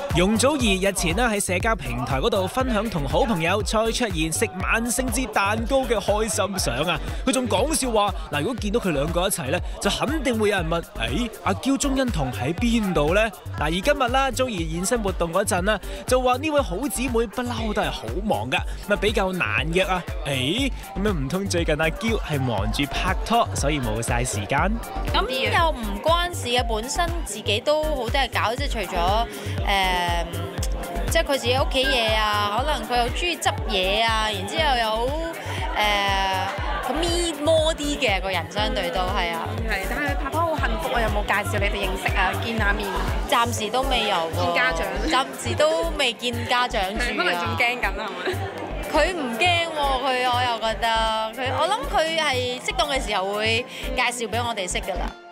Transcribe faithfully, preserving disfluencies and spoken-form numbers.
容祖兒日前咧喺社交平台嗰度分享同好朋友蔡卓妍食萬聖節蛋糕嘅開心相啊！佢仲講笑話嗱，如果見到佢兩個一齊咧，就肯定會有人問：誒，阿嬌鐘欣彤喺邊度呢？嗱，而今日啦，祖兒現身活動嗰陣啦，就話呢位好姊妹不嬲都係好忙噶，咪比較難約啊！誒，咁樣唔通最近阿嬌係忙住拍拖，所以冇晒時間？ 咁又唔關事嘅，本身自己都好多嘢搞，即係除咗誒。呃即係佢自己屋企嘢啊，可能佢又中意執嘢啊，然之後有誒咁咪摩啲嘅個人，相對都係啊。 係，但係拍拖好幸福啊！有冇介紹你哋認識啊？見下面？ 暫時都未有喎。 見家長？ 暫時都未見家長住啊。 可能仲驚緊啊，係咪？ 佢唔驚喎，佢我又覺得佢，我諗佢係適當嘅時候會介紹俾我哋識㗎啦。